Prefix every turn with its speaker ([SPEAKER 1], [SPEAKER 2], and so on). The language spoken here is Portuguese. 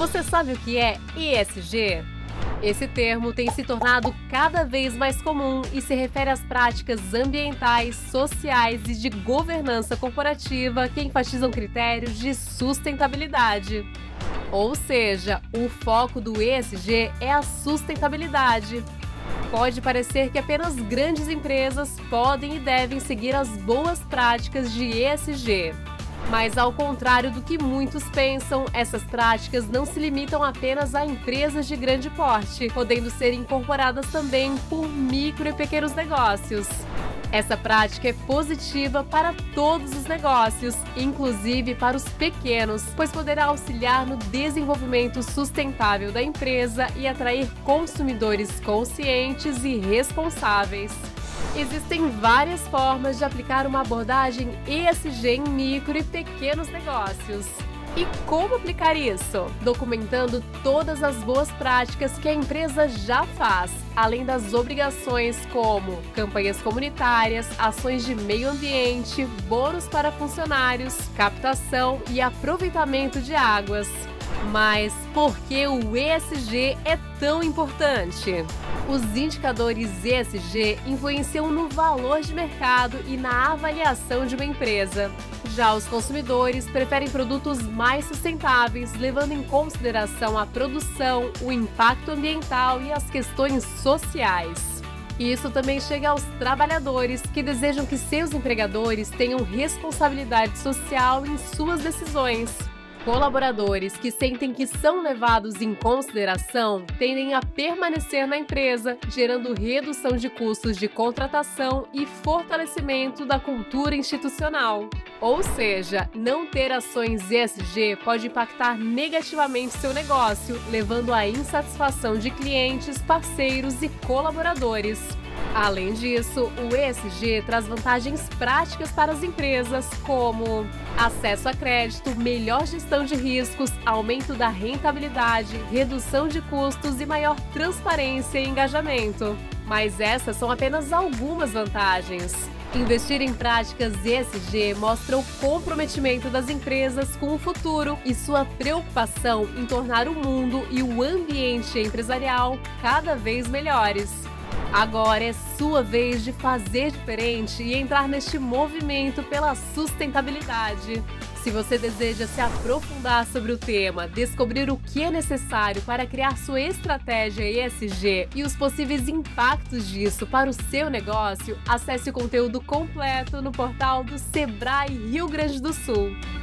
[SPEAKER 1] Você sabe o que é ESG? Esse termo tem se tornado cada vez mais comum e se refere às práticas ambientais, sociais e de governança corporativa que enfatizam critérios de sustentabilidade. Ou seja, o foco do ESG é a sustentabilidade. Pode parecer que apenas grandes empresas podem e devem seguir as boas práticas de ESG. Mas, ao contrário do que muitos pensam, essas práticas não se limitam apenas a empresas de grande porte, podendo ser incorporadas também por micro e pequenos negócios. Essa prática é positiva para todos os negócios, inclusive para os pequenos, pois poderá auxiliar no desenvolvimento sustentável da empresa e atrair consumidores conscientes e responsáveis. Existem várias formas de aplicar uma abordagem ESG em micro e pequenos negócios. E como aplicar isso? Documentando todas as boas práticas que a empresa já faz, além das obrigações como campanhas comunitárias, ações de meio ambiente, bônus para funcionários, captação e aproveitamento de águas. Mas por que o ESG é tão importante? Os indicadores ESG influenciam no valor de mercado e na avaliação de uma empresa. Já os consumidores preferem produtos mais sustentáveis, levando em consideração a produção, o impacto ambiental e as questões sociais. Isso também chega aos trabalhadores, que desejam que seus empregadores tenham responsabilidade social em suas decisões. Colaboradores que sentem que são levados em consideração tendem a permanecer na empresa, gerando redução de custos de contratação e fortalecimento da cultura institucional. Ou seja, não ter ações ESG pode impactar negativamente seu negócio, levando à insatisfação de clientes, parceiros e colaboradores. Além disso, o ESG traz vantagens práticas para as empresas, como acesso a crédito, melhor gestão de riscos, aumento da rentabilidade, redução de custos e maior transparência e engajamento. Mas essas são apenas algumas vantagens. Investir em práticas ESG mostra o comprometimento das empresas com o futuro e sua preocupação em tornar o mundo e o ambiente empresarial cada vez melhores. Agora é sua vez de fazer diferente e entrar neste movimento pela sustentabilidade. Se você deseja se aprofundar sobre o tema, descobrir o que é necessário para criar sua estratégia ESG e os possíveis impactos disso para o seu negócio, acesse o conteúdo completo no portal do Sebrae Rio Grande do Sul.